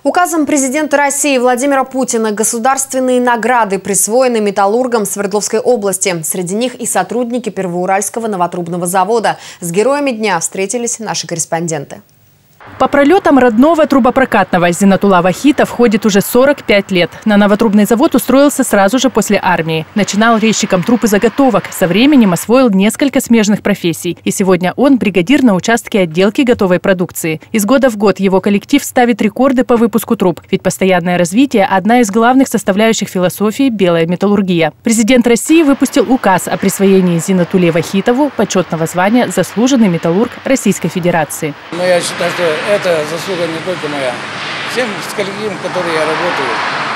Указом президента России Владимира Путина государственные награды присвоены металлургам Свердловской области. Среди них и сотрудники Первоуральского новотрубного завода. С героями дня встретились наши корреспонденты. По пролетам родного трубопрокатного Зинатулла Вахита входит уже 45 лет. На новотрубный завод устроился сразу же после армии. Начинал резчиком труб и заготовок. Со временем освоил несколько смежных профессий. И сегодня он бригадир на участке отделки готовой продукции. Из года в год его коллектив ставит рекорды по выпуску труб. Ведь постоянное развитие – одна из главных составляющих философии «Белая металлургия». Президент России выпустил указ о присвоении Зинатулле Вахитову почетного звания «Заслуженный металлург Российской Федерации». Я считаю, что это заслуга не только моя. Всем с коллективом, которые я работаю,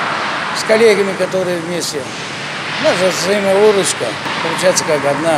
с коллегами, которые вместе. Наша взаимовыручка получается как одна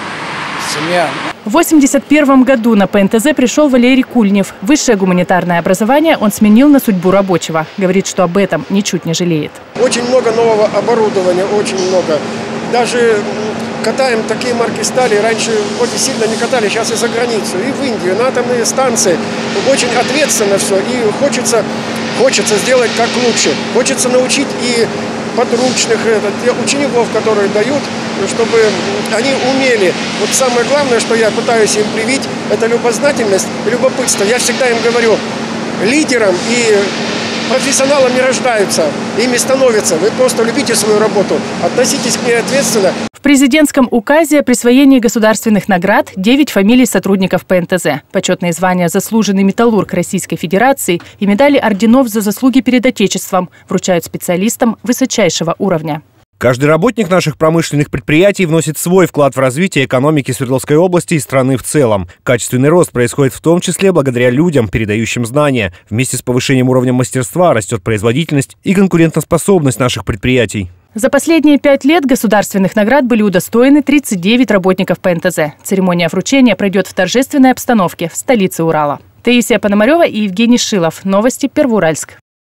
семья. В 1981 году на ПНТЗ пришел Валерий Кульнев. Высшее гуманитарное образование он сменил на судьбу рабочего. Говорит, что об этом ничуть не жалеет. Очень много нового оборудования, очень много. Даже катаем такие марки стали. Раньше очень сильно не катали, сейчас и за границу, и в Индию, на атомные станции. Очень ответственно все. И хочется сделать как лучше. Хочется научить и подручных, учеников, которые дают, чтобы они умели. Вот самое главное, что я пытаюсь им привить, это любознательность и любопытство. Я всегда им говорю, лидером и профессионалом не рождаются, ими становятся. Вы просто любите свою работу, относитесь к ней ответственно. В президентском указе о присвоении государственных наград 9 фамилий сотрудников ПНТЗ. Почетные звания «Заслуженный металлург Российской Федерации» и медали орденов за заслуги перед Отечеством вручают специалистам высочайшего уровня. Каждый работник наших промышленных предприятий вносит свой вклад в развитие экономики Свердловской области и страны в целом. Качественный рост происходит в том числе благодаря людям, передающим знания. Вместе с повышением уровня мастерства растет производительность и конкурентоспособность наших предприятий. За последние 5 лет государственных наград были удостоены 39 работников ПНТЗ. Церемония вручения пройдет в торжественной обстановке в столице Урала. Таисия Пономарева и Евгений Шилов. Новости Первоуральск.